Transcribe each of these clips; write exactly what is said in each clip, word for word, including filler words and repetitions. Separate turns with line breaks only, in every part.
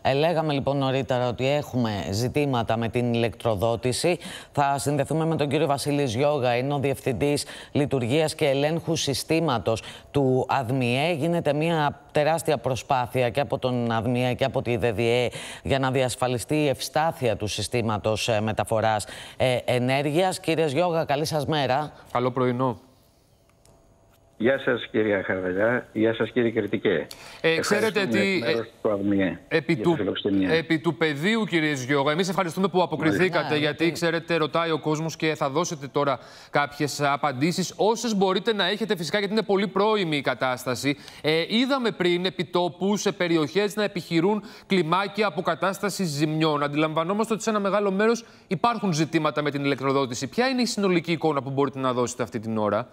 Ε, λέγαμε λοιπόν νωρίτερα ότι έχουμε ζητήματα με την ηλεκτροδότηση. Θα συνδεθούμε με τον κύριο Βασίλη Ζιώγα, είναι ο Διευθυντής Λειτουργίας και Ελέγχου Συστήματος του ΑΔΜΙΕ. Γίνεται μια τεράστια προσπάθεια και από τον ΑΔΜΙΕ και από τη ΔΔΕ για να διασφαλιστεί η ευστάθεια του συστήματος μεταφοράς ε, ενέργειας. Κύριε Ζιώγα, καλή σας μέρα.
Καλό πρωινό.
Γεια σας κυρία Χαρδαλιά, γεια σας κύριε Κρητικέ.
Ε, ξέρετε τι, ε,
του
επί, του, επί του πεδίου κύριε Ζιώγα, εμείς ευχαριστούμε που αποκριθήκατε, ναι, γιατί ναι. ξέρετε ρωτάει ο κόσμος και θα δώσετε τώρα κάποιες απαντήσεις, όσες μπορείτε να έχετε φυσικά, γιατί είναι πολύ πρώιμη η κατάσταση. Ε, είδαμε πριν επί τόπου σε περιοχές να επιχειρούν κλιμάκια αποκατάστασης ζημιών. Αντιλαμβανόμαστε ότι σε ένα μεγάλο μέρος υπάρχουν ζητήματα με την ηλεκτροδότηση. Ποια είναι η συνολική εικόνα που μπορείτε να δώσετε αυτή την ώρα?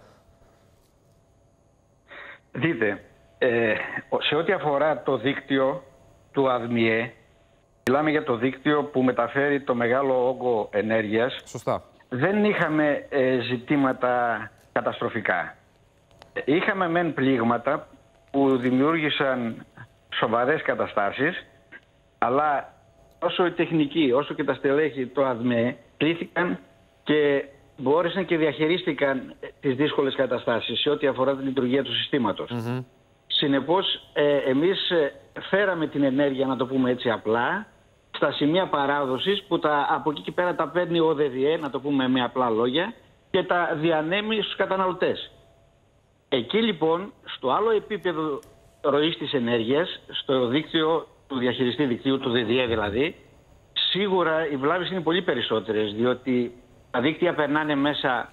Δείτε, ε, σε ό,τι αφορά το δίκτυο του ΑΔΜΙΕ, μιλάμε για το δίκτυο που μεταφέρει το μεγάλο όγκο ενέργειας.
Σωστά.
Δεν είχαμε ε, ζητήματα καταστροφικά. Είχαμε μεν πλήγματα που δημιούργησαν σοβαρές καταστάσεις, αλλά όσο η τεχνική, όσο και τα στελέχη του ΑΔΜΕ πλήθηκαν και μπόρεσαν και διαχειρίστηκαν τις δύσκολες καταστάσεις σε ό,τι αφορά τη λειτουργία του συστήματος. Mm-hmm. Συνεπώς, ε, εμείς φέραμε την ενέργεια, να το πούμε έτσι απλά, στα σημεία παράδοσης που τα, από εκεί και πέρα τα παίρνει ο ΔΔΕ, να το πούμε με απλά λόγια, και τα διανέμει στους καταναλωτές. Εκεί λοιπόν, στο άλλο επίπεδο ροής της ενέργειας, στο δίκτυο του διαχειριστή δικτύου, του ΔΔΕ δηλαδή, σίγουρα οι βλάβες είναι πολύ περισσότερες, διότι τα δίκτυα περνάνε μέσα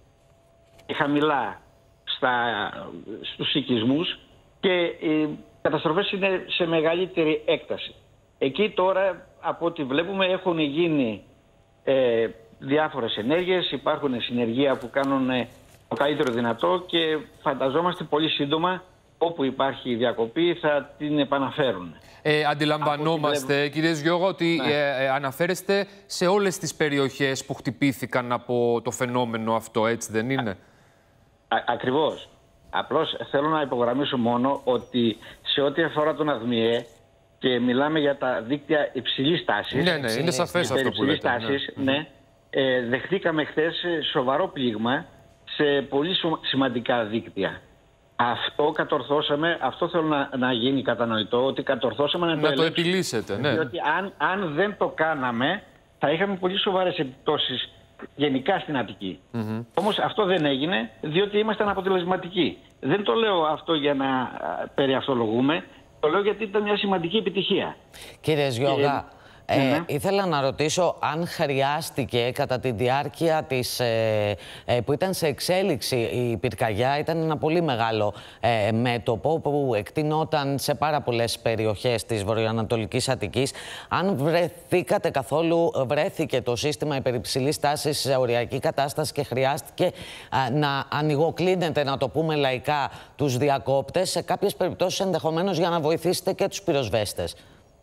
χαμηλά στα, στους οικισμούς και οι καταστροφές είναι σε μεγαλύτερη έκταση. Εκεί τώρα, από ό,τι βλέπουμε, έχουν γίνει ε, διάφορες ενέργειες, υπάρχουν συνεργεία που κάνουν το καλύτερο δυνατό και φανταζόμαστε πολύ σύντομα, όπου υπάρχει διακοπή, θα την επαναφέρουν.
Ε, αντιλαμβανόμαστε, κύριε Ζιώγα, ότι ναι. ε, ε, αναφέρεστε σε όλες τις περιοχές που χτυπήθηκαν από το φαινόμενο αυτό, έτσι δεν είναι?
Α, ακριβώς. Απλώς θέλω να υπογραμμίσω μόνο ότι σε ό,τι αφορά τον ΑΔΜΙΕ, και μιλάμε για τα δίκτυα υψηλής τάσης.
Ναι, ναι, είναι σαφές αυτό που λέτε.
Τάσης, ναι. ναι ε, δεχτήκαμε χθες σοβαρό πλήγμα σε πολύ σημαντικά δίκτυα. Αυτό κατορθώσαμε, αυτό θέλω να, να γίνει κατανοητό, ότι κατορθώσαμε να,
να
το,
το επιλύσετε. Ναι.
Διότι αν, αν δεν το κάναμε, θα είχαμε πολύ σοβαρές επιπτώσεις γενικά στην Αττική. Mm-hmm. Όμως αυτό δεν έγινε, διότι ήμασταν αποτελεσματικοί. Δεν το λέω αυτό για να περιαυτολογούμε, το λέω γιατί ήταν μια σημαντική επιτυχία.
Κύριε Ζιώγα, Ε,
ναι.
ήθελα να ρωτήσω αν χρειάστηκε κατά τη διάρκεια της, ε, ε, που ήταν σε εξέλιξη η πυρκαγιά. Ήταν ένα πολύ μεγάλο ε, μέτωπο που εκτινόταν σε πάρα πολλές περιοχές της βορειοανατολικής Αττικής. Αν βρεθήκατε καθόλου, βρέθηκε το σύστημα υπερυψηλής τάσης σε οριακή κατάσταση και χρειάστηκε ε, να ανοιγοκλίνετε, να το πούμε λαϊκά, τους διακόπτες, σε κάποιες περιπτώσεις ενδεχομένως για να βοηθήσετε και τους πυροσβέστες?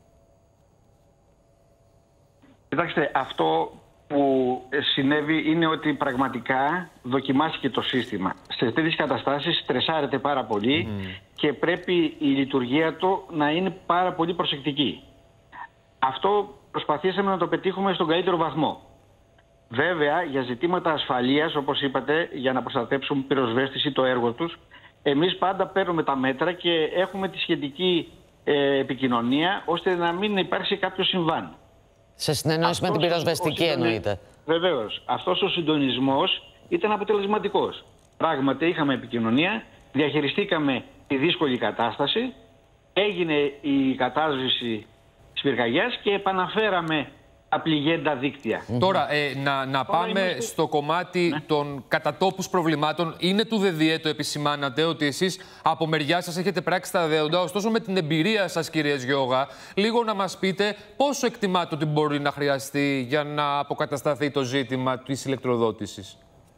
Κοιτάξτε, αυτό που συνέβη είναι ότι πραγματικά δοκιμάστηκε το σύστημα. Σε τέτοιες καταστάσεις στρεσάρεται πάρα πολύ mm. και πρέπει η λειτουργία του να είναι πάρα πολύ προσεκτική. Αυτό προσπαθήσαμε να το πετύχουμε στον καλύτερο βαθμό. Βέβαια, για ζητήματα ασφαλείας, όπως είπατε, για να προστατέψουν πυροσβέστες ή το έργο τους, εμείς πάντα παίρνουμε τα μέτρα και έχουμε τη σχετική ε, επικοινωνία, ώστε να μην υπάρξει κάποιο συμβάν.
Σε συνεννόηση με την πυροσβεστική εννοείται.
Βεβαίως. Αυτός ο συντονισμός ήταν αποτελεσματικός. Πράγματι είχαμε επικοινωνία, διαχειριστήκαμε τη δύσκολη κατάσταση, έγινε η κατάσβεση της πυρκαγιάς και επαναφέραμε τα πληγέντα δίκτυα.
Mm-hmm. Τώρα, ε, να, να Τώρα πάμε είμαστε... στο κομμάτι ναι. των κατατόπους προβλημάτων. Είναι του ΔΔΕ, το επισημάνατε, ότι εσείς από μεριά σας έχετε πράξει τα δέοντα. Ωστόσο, με την εμπειρία σας, κύριε Ζιώγα, λίγο να μας πείτε πόσο εκτιμάτε ότι μπορεί να χρειαστεί για να αποκατασταθεί το ζήτημα της ηλεκτροδότησης?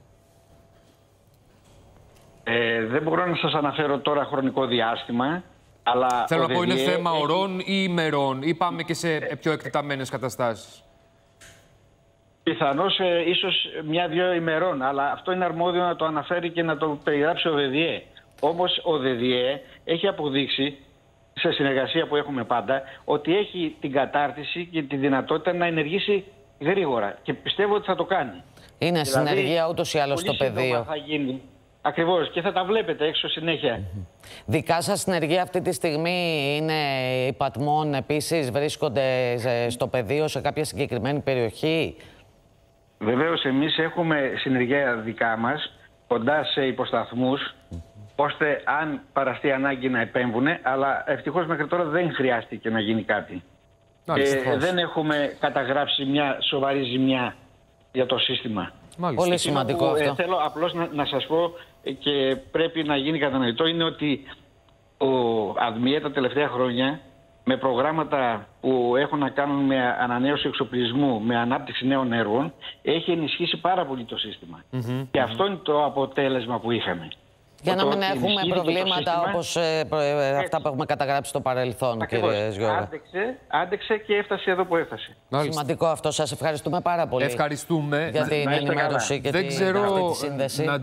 Ε, δεν μπορώ να σας αναφέρω τώρα χρονικό διάστημα. Αλλά
θέλω να πω, είναι θέμα
έχει...
ωρών ή ημερών, ή πάμε και σε πιο εκτεταμένες καταστάσεις?
Πιθανώς ε, ίσως μια-δυο ημερών, αλλά αυτό είναι αρμόδιο να το αναφέρει και να το περιγράψει ο ΔΔΕ. Όμως ο ΔΔΕ έχει αποδείξει σε συνεργασία που έχουμε πάντα, ότι έχει την κατάρτιση και τη δυνατότητα να ενεργήσει γρήγορα. Και πιστεύω ότι θα το κάνει.
Είναι
δηλαδή,
συνεργεία ούτως ή άλλως στο πεδίο.
Θα γίνει. Ακριβώς, και θα τα βλέπετε έξω συνέχεια.
Mm-hmm. Δικά σας συνεργεία αυτή τη στιγμή είναι υπατμών, επίσης βρίσκονται στο πεδίο σε κάποια συγκεκριμένη περιοχή?
Βεβαίως, εμείς έχουμε συνεργεία δικά μας, κοντά σε υποσταθμούς, mm-hmm. ώστε αν παραστεί ανάγκη να επέμβουν, αλλά ευτυχώς μέχρι τώρα δεν χρειάστηκε να γίνει κάτι. Ε, δεν έχουμε καταγράψει μια σοβαρή ζημιά για το σύστημα.
Μάλιστα. Πολύ σημαντικό
που,
αυτό.
Ε, θέλω απλώς να, να σας πω και πρέπει να γίνει κατανοητό, είναι ότι ο ΑΔΜΙΕ τα τελευταία χρόνια με προγράμματα που έχουν να κάνουν με ανανέωση εξοπλισμού, με ανάπτυξη νέων έργων, έχει ενισχύσει πάρα πολύ το σύστημα. Mm-hmm. Και αυτό είναι το αποτέλεσμα που είχαμε.
Για να μην έχουμε προβλήματα όπως ε, ε, αυτά που έχουμε καταγράψει στο παρελθόν,
Ακριβώς.
κύριε Γιώργο.
Άντεξε, άντεξε και έφτασε εδώ που έφτασε.
Μάλιστα. Σημαντικό αυτό. Σας ευχαριστούμε πάρα πολύ.
Ευχαριστούμε.
Για την ενημέρωση και την,
Δεν ξέρω
αυτή τη σύνδεση.